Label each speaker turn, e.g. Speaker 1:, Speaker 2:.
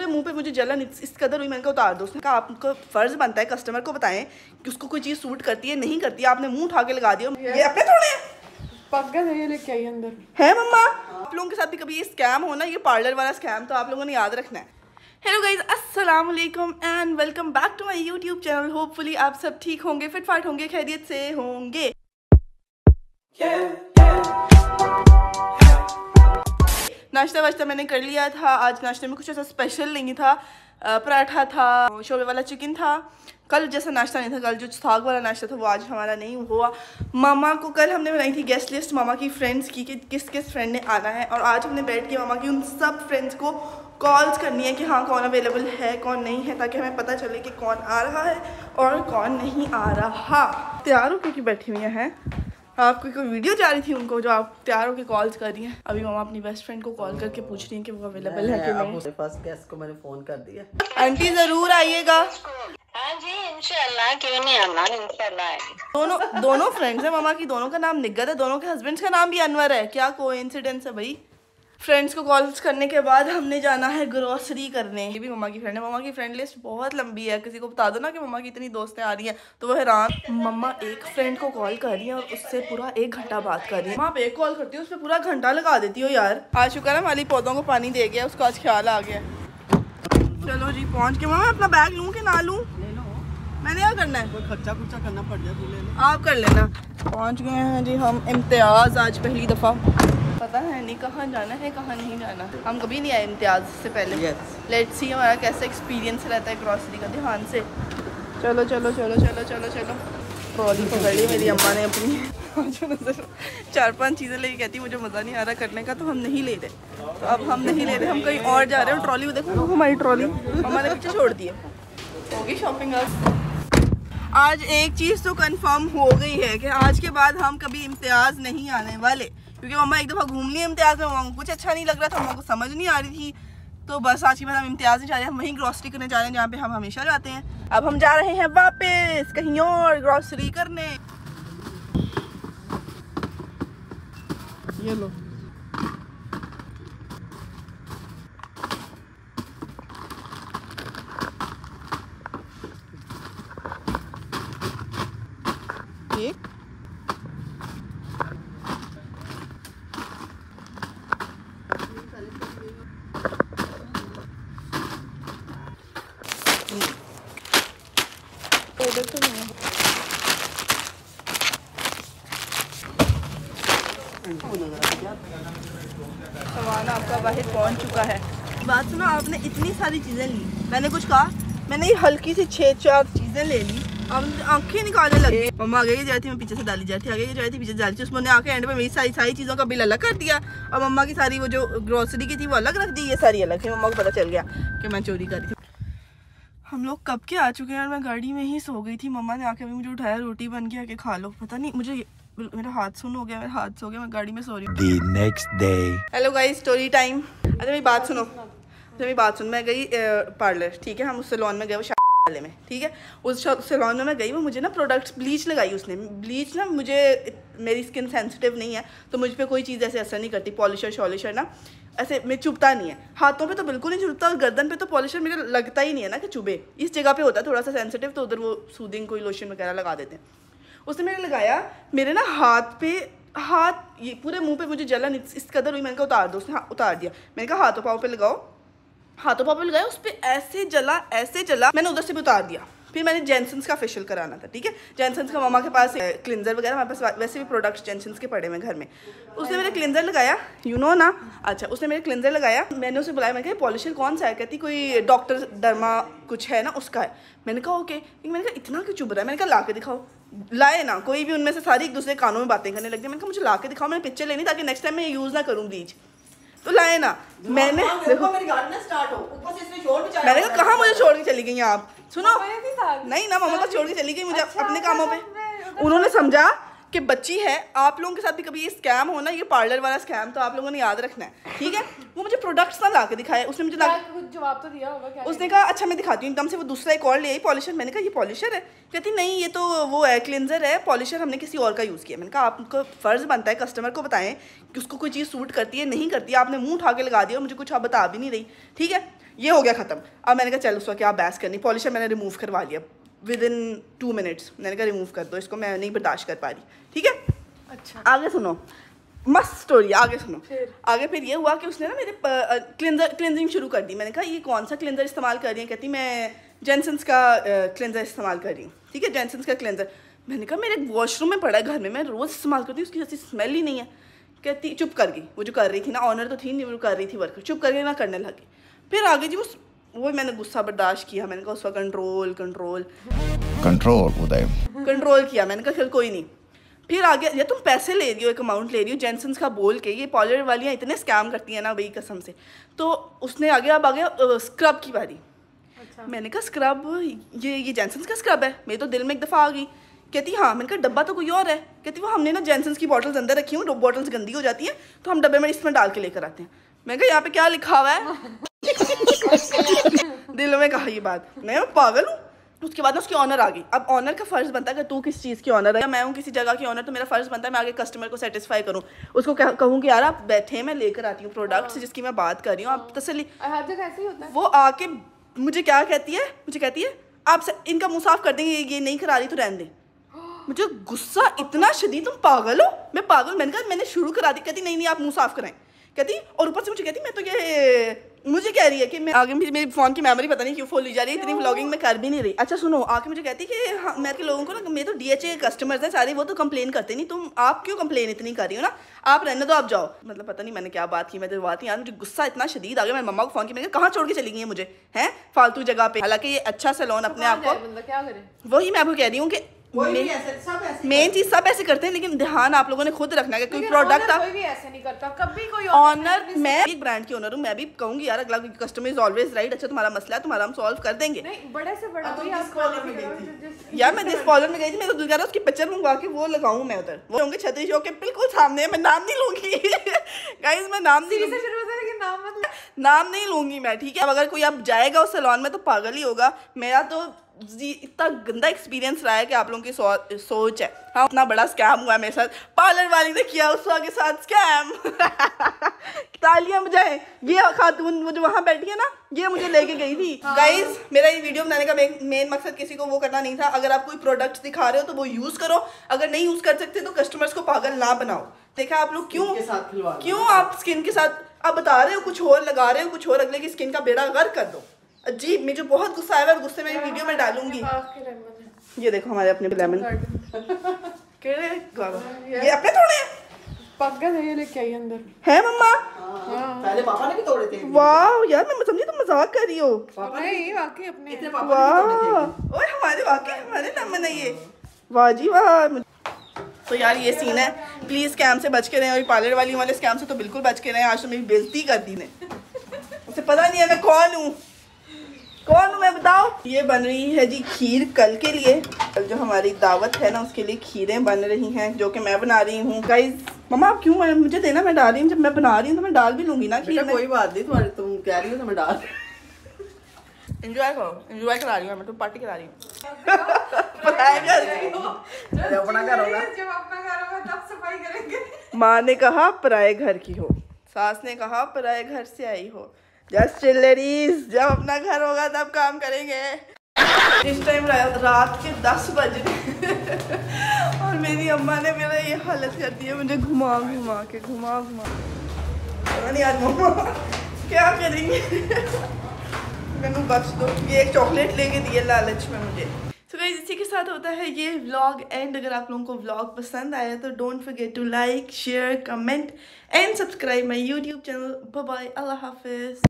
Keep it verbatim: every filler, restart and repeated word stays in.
Speaker 1: पूरे मुंह पे मुझे जलन इस कदर हुई, मैंने कहा उतार दो। उसने कहा आपको फ़र्ज़ बनता है कस्टमर को बताएं कि उसको कोई चीज़ सूट करती है नहीं करती है, आपने मुंह उठा के लगा दिया। ये अपने थोड़े
Speaker 2: पक गए ये लेके आई अंदर
Speaker 1: है मम्मा। आप लोगों के साथ भी कभी ये स्कैम हो ना, ये पार्लर वाला स्कैम, तो आप लोगों ने याद रखना है। हेलो गाइज, अस्सलाम वालेकुम and welcome back to my YouTube channel. Hopefully आप सब ठीक होंगे, फिट फाट होंगे, खैरियत से होंगे। नाश्ता वाश्ता मैंने कर लिया था। आज नाश्ते में कुछ ऐसा स्पेशल नहीं था, पराठा था, शोरबे वाला चिकन था। कल जैसा नाश्ता नहीं था, कल जो साग वाला नाश्ता था वो आज हमारा नहीं हुआ। मामा को कल हमने बनाई थी गेस्ट लिस्ट मामा की फ्रेंड्स की कि किस किस फ्रेंड ने आना है, और आज हमने बैठ के मामा की उन सब फ्रेंड्स को कॉल्स करनी है कि हाँ कौन अवेलेबल है कौन नहीं है, ताकि हमें पता चले कि कौन आ रहा है और कौन नहीं आ रहा। तैयार होकर की बैठी हुई हैं। आपको कोई वीडियो जा रही थी उनको जो आप तैयार होकर कॉल्स कर रही हैं। अभी मामा अपनी बेस्ट फ्रेंड को कॉल करके पूछ रही हैं कि वो अवेलेबल है कि नहीं।
Speaker 3: फर्स्ट गेस्ट को मैंने फोन कर दिया।
Speaker 1: आंटी जरूर आइएगा।
Speaker 4: हाँ जी इंशाल्लाह, क्यों नहीं आना, इंशाल्लाह।
Speaker 1: दोनों दोनों फ्रेंड्स हैं मामा की, दोनों का नाम निग्गत है, दोनों के हस्बैंड्स का नाम भी अनवर है। क्या कोइंसिडेंस है भाई। फ्रेंड्स को कॉल्स करने के बाद हमने जाना है ग्रोसरी करने। ये भी मम्मा की फ्रेंड है। मम्मा की फ्रेंड लिस्ट बहुत लंबी है, किसी को बता दो ना कि मम्मा की इतनी दोस्तें आ रही हैं तो वो हैरान। मम्मा एक फ्रेंड को कॉल कर रही है और उससे पूरा एक घंटा बात कर रही है। आप एक कॉल करती हो उस पर पूरा घंटा लगा देती हो यार। आज शुक्र है माली पौधों को पानी दे गया, उसको आज ख्याल आ गया। चलो जी पहुँच के। मम्मा अपना बैग लूँ कि ना लूँ? मैंने क्या करना है?
Speaker 3: कोई खर्चा खुर्चा करना पड़ जाए तो ले ले।
Speaker 1: आप कर लेना। पहुँच गए हैं जी हम इम्तियाज़, आज पहली दफ़ा। पता है नहीं कहाँ जाना है कहाँ नहीं जाना। हम कभी नहीं आए इम्तियाज़ से पहले। yes. लेट्स सी हमारा कैसा एक्सपीरियंस रहता है ग्रॉसरी का। ध्यान से चलो चलो चलो चलो चलो चलो। ट्रॉली पकड़ ली मेरी अम्मा ने अपनी। चार पांच चीज़ें लेके कहती मुझे मज़ा नहीं आ रहा करने का, तो हम नहीं ले रहे। तो अब हम नहीं ले रहे, हम कहीं और जा रहे हैं। ट्रॉली देखो, हमारी ट्रॉली अम्मा ने पीछे छोड़ दी है। होगी शॉपिंग आज। आज एक चीज़ तो कंफर्म हो गई है कि आज के बाद हम कभी इम्तियाज़ नहीं आने वाले, क्योंकि मम्मा एक दफ़ा घूम ली इम्तियाज़ में, मम्मा को कुछ अच्छा नहीं लग रहा था, मम्मा को समझ नहीं आ रही थी। तो बस आज के बाद हम इम्तियाज़ नहीं जा रहे हैं, हम वहीं ग्रॉसरी करने जा रहे हैं जहाँ पे हम हमेशा जाते हैं। अब हम जा रहे हैं वापस कहीं और ग्रॉसरी करने। ये लो एक तो नहीं है। सामान आपका बाहर पहुंच चुका है। बात सुनो, आपने इतनी सारी चीज़ें ली, मैंने कुछ कहा? मैंने ये हल्की सी छः चार चीज़ें ले ली, अब आंखें निकालने लगी। मम्मा आगे जा रही थी, मैं पीछे से डाली जा रही थी, आगे जा रही थी, पीछे जा रही थी। उसने आके एंड में मेरी सारी सारी चीज़ों का बिल अलग कर दिया, और मम्मा की सारी वो जो ग्रोसरी की थी वो अलग रख दी, ये सारी अलग थी। मम्मा को पता चल गया कि मैं चोरी कर रही थी। हम लोग कब के आ चुके हैं यार, मैं गाड़ी में ही सो गई थी। मम्मा ने आके अभी मुझे उठाया, रोटी बन गया कि खा लो। पता नहीं मुझे मेरा हाथ सुन हो गया, मेरा हाथ सो गया, मैं गाड़ी में सो रही हूँ। The next day. Hello guys, story time. अच्छा मेरी बात सुनो, अच्छा मेरी बात सुन। मैं गई पार्लर, ठीक है, हम उस सैलून में गए, वो वाले में, ठीक है। उस सैलून में मैं गई, वो मुझे ना प्रोडक्ट्स ब्लीच लगाई उसने। ब्लीच ना मुझे, मेरी स्किन सेंसिटिव नहीं है तो मुझ पर कोई चीज़ ऐसे असर नहीं करती। पॉलिशर शॉलिशर ना ऐसे में चुभता नहीं है, हाथों पे तो बिल्कुल नहीं चुभता, और गर्दन पे तो पॉलिशर मेरे लगता ही नहीं है ना कि चुभे। इस जगह पे होता है थोड़ा सा सेंसिटिव, तो उधर वो सूदिंग कोई लोशन वगैरह लगा देते हैं। उसने मेरे लगाया, मेरे ना हाथ पे, हाथ ये पूरे मुंह पे मुझे जलन इस कदर हुई, मैंने कहा उतार दो। उसने हाँ उतार दिया। मैंने कहा हाथों पाँव पे लगाओ, हाथों पाँव पे लगाया, उस पर ऐसे जला ऐसे जला, मैंने उधर से भी उतार दिया। फिर मैंने जेनसन्स का फेशियल कराना था, ठीक है। जेनसन्स का मम्मा के पास क्लिनजर वगैरह, हमारे पास वैसे भी प्रोडक्ट्स जेनसन्स के पड़े हुए घर में। उसने मेरे क्लिनजर लगाया, यू नो ना। अच्छा उसने मेरे क्लिनजर लगाया, मैंने उसे बुलाया, मैंने कहा पॉलिशर कौन सा है? कहती कोई डॉक्टर डर्मा कुछ है ना उसका है। मैंने कहा ओके। मैंने कहा इतना क्यों चुभ रहा है? मैंने कहा ला के दिखाओ। लाए ना, कोई भी उनमें से सारी एक दूसरे कानों में बातें करने लग गई। मैंने कहा मुझे ला के दिखाओ, मैंने पिक्चर लेनी ताकि नेक्स्ट टाइम मैं यूज़ ना करूँ ब्लीच। तो लाए ना, मैंने देखो मेरी गाड़ी ना स्टार्ट हो, ऊपर से इसने शोर मचाया। मैंने कहा कहाँ मुझे छोड़ के चली गई आप? सुनो नहीं ना, मम्मा तो छोड़ के चली गई मुझे अपने कामों पे। उन्होंने समझा कि बच्ची है। आप लोगों के साथ भी कभी ये स्कैम हो ना, ये पार्लर वाला स्कैम, तो आप लोगों ने याद रखना है, ठीक है। वो मुझे प्रोडक्ट्स ना ला के दिखाए, उसने मुझे ला
Speaker 2: जवाब तो दिया होगा।
Speaker 1: उसने कहा अच्छा मैं दिखाती हूँ एकदम से। वो दूसरा एक और ले आई पॉलिशर। मैंने कहा ये पॉलिशर है? कहती नहीं ये तो वो है क्लिनजर है, पॉलिशर हमने किसी और का यूज़ किया। मैंने कहा आपको फ़र्ज़ बनता है कस्टमर को बताएं कि उसको कोई चीज़ सूट करती है नहीं करती है, आपने मुंह उठा के लगा दिया, मुझे कुछ आप बता भी नहीं रही, ठीक है। ये हो गया ख़त्म। अब मैंने कहा चल उसका क्या बहस करनी, पॉलिशर मैंने रिमूव करवा लिया विद इन टू मिनट्स। मैंने कहा रिमूव कर दो इसको, मैं नहीं बर्दाश्त कर पा रही। ठीक है,
Speaker 2: अच्छा
Speaker 1: आगे सुनो, मस्त स्टोरी, आगे सुनो। फिर आगे फिर ये हुआ कि उसने ना मेरे क्लिनजर क्लिनजिंग शुरू कर दी। मैंने कहा ये कौन सा क्लिनजर इस्तेमाल कर रही है? कहती मैं जेनसन्स का क्लिनजर इस्तेमाल कर रही हूँ। ठीक है, जेनसन्स का क्लिनजर। मैंने कहा मेरे वॉशरूम में पड़ा है घर में, मैं रोज़ इस्तेमाल करती हूँ, उसकी ऐसी स्मेल ही नहीं है। कहती चुप कर गई, वो जो कर रही थी ना, ऑनर तो थी नहीं, वो कर रही थी वर्क, चुप करके ना करने लगी। फिर आगे जी उस वो मैंने गुस्सा बर्दाश्त किया। मैंने कहा उसका control control
Speaker 5: control Uday
Speaker 1: control किया। मैंने कहा चल कोई नहीं। फिर आगे ये तुम पैसे ले रही हो, एक अमाउंट ले रही हो जेनसन्स का बोल के, ये पॉलर वालियाँ इतने स्कैम करती हैं ना भाई कसम से। तो उसने आगे अब आगे स्क्रब की बारी। अच्छा। मैंने कहा स्क्रब ये ये जेनसन्स का स्क्रब है? मेरे तो दिल में एक दफ़ा आ गई। कहती हाँ। मैंने कहा डब्बा तो कोई और है। कहती वो हमने ना जेनसन्स की बॉटल्स अंदर रखी हूँ, बॉटल्स गंदी हो जाती हैं तो हम डब्बे में इसमें डाल के लेकर आते हैं। मैं कहा यहाँ पे क्या लिखा हुआ है? दिल में कहा ये बात, मैं पागल हूँ। उसके बाद ना उसकी ऑनर आ गई। अब ऑनर का फर्ज बनता है कि तू किस चीज़ की ऑनर है, मैं हूँ किसी जगह की ऑनर, तो मेरा फर्ज बनता है मैं आगे कस्टमर को सेटिस्फाई करूँ। उसको कहूँ कि यार आप बैठे, मैं लेकर आती हूँ प्रोडक्ट्स जिसकी मैं बात कर रही हूँ, आप तसल्ली।
Speaker 2: हर जगह ऐसे ही होता है। वो
Speaker 1: आके मुझे क्या कहती है, मुझे कहती है आप इनका मुँह साफ कर देंगे, ये नहीं करा रही तो रहने दे। मुझे गुस्सा इतना शदीद, तुम पागल हो? मैं पागल? मैंने कहा मैंने शुरू करा दी। कहती नहीं नहीं आप मुँह साफ कराएं। कहती और ऊपर से मुझे कहती मैं तो ये मुझे कह रही है कि मैं आगे मेरी फ़ोन की मेमोरी पता नहीं क्यों फुल ली जा रही है, इतनी व्लॉगिंग में कर भी नहीं रही। अच्छा सुनो, आके मुझे कहती कि हाँ मैं के लोगों को ना, मेरे तो डीएचए कस्टमर्स हैं सारे, वो तो कंप्लेन करते नहीं, तुम आप क्यों कंप्लेन इतनी कर रही हो ना, आप रहने दो, आप जाओ। मतलब पता नहीं मैंने क्या बात की, मैं तो बात यार मुझे गुस्सा इतना शदीद आ गया। मेरी मम्मा को फ़ोन की, मैंने कहाँ छोड़ के चली गई है मुझे हैं फालतू जगह पे। हालांकि ये अच्छा सैलून अपने आप को,
Speaker 2: क्या करे,
Speaker 1: वही मैं आपको कह रही हूँ कि मेन चीज सब ऐसे करते हैं, लेकिन ध्यान आप लोगों ने खुद रखना है। कोई प्रोडक्ट
Speaker 2: कोई भी ऐसे नहीं करता कभी, कोई
Speaker 1: ऑनर, मैं एक ब्रांड की ऑनर हूँ, मैं भी कहूंगी यार अगला कस्टमर इज ऑलवेज राइट। अच्छा तुम्हारा मसला है, तुम्हारा हम सॉल्व कर देंगे।
Speaker 2: नहीं बड़े से बड़ा
Speaker 3: तो
Speaker 1: यार मैं जिस कॉलर में गई थी, मैं तो दिल कर रहा उसकी पिक्चर मंगवा के वो लगाऊं मैं उधर, वो होंगे छतरी चौक के बिल्कुल सामने। मैं नाम नहीं लूंगी गाइस, मैं नाम नहीं लूंगी,
Speaker 2: नाम मत
Speaker 1: नाम नहीं लूंगी मैं। ठीक है, अब अगर कोई अब जाएगा उस सैलून में तो पागल ही होगा। मेरा तो जी इतना गंदा एक्सपीरियंस रहा है कि आप लोगों की सो, सोच है। हाँ इतना बड़ा स्कैम हुआ है मेरे साथ, पार्लर वाली ने किया उस के साथ स्कैम तालियां बजाए। ये खातून वो जो वहाँ बैठी है ना, ये मुझे लेके गई थी। गाइस हाँ। मेरा ये वीडियो बनाने का मेन मकसद किसी को वो करना नहीं था। अगर आप कोई प्रोडक्ट्स दिखा रहे हो तो वो यूज़ करो, अगर नहीं यूज़ कर सकते तो कस्टमर्स को पागल ना बनाओ। देखा आप लोग क्यों क्यों आप स्किन के साथ आप बता रहे हो कुछ और, लगा रहे हो कुछ और, अगले की स्किन का बेड़ा गर्क कर दो। अजीब, मुझे बहुत गुस्सा आया और गुस्से में वीडियो में डालूंगी। ये देखो हमारे अपने लेमन ये अपने तोड़े
Speaker 2: पक गए, ये लेके आई अंदर
Speaker 1: है मम्मा।
Speaker 3: पहले पापा ने भी तोड़े थे।
Speaker 1: वाह यार मैं समझी तुम मजाक कर रही हो।
Speaker 2: नहीं वाकई अपने
Speaker 3: इतने पापा ने भी तोड़े थे।
Speaker 1: ओए हमारे वाकई हमारे लेमन है ये। वाह जी वाह। तो यार ये सीन है, प्लीज स्कैम से बच के रहें, और पार्लर वाली वाले स्कैम से तो बिल्कुल बच के रहें। आज तो मेरी बेइज्जती कर दी ने, उसे पता नहीं है मैं कौन हूँ कौन हूँ मैं, बताओ। ये बन रही है जी खीर कल के लिए, कल जो हमारी दावत है ना उसके लिए खीरें बन रही हैं जो कि मैं बना रही हूँ। गाइस मम्मा आप क्यों मुझे देना, मैं डाल रही हूँ, जब मैं बना रही हूँ तो मैं डाल भी लूंगी ना खीर में।
Speaker 3: कोई बात नहीं, तुम्हारी तुम कह रही हो तो मैं डाल
Speaker 1: एंजॉय करो, एंजॉय करा रही हूँ मैं तो, पार्टी करा रही हूँ।
Speaker 3: अपना घर होगा,
Speaker 2: जब अपना घर होगा तब सफाई करेंगे।
Speaker 1: माँ ने कहा पराए घर की हो, सास ने कहा पराए घर से आई हो। जस्ट चिल लेडीज, जब अपना घर होगा तब काम करेंगे। इस टाइम रात के दस बज रहे और मेरी अम्मा ने मेरा ये हालत कर दी है, मुझे घुमा घुमा के घुमा घुमा पता नहीं आज मम्मा क्या करेंगे। मैंने बख्श दो, ये एक चॉकलेट लेके दिए लालच में मुझे। तो गाइस इसी के साथ होता है ये व्लॉग एंड। अगर आप लोगों को व्लॉग पसंद आया तो don't forget to like share comment and subscribe my YouTube channel. Bye bye, अल्लाह हाफिज।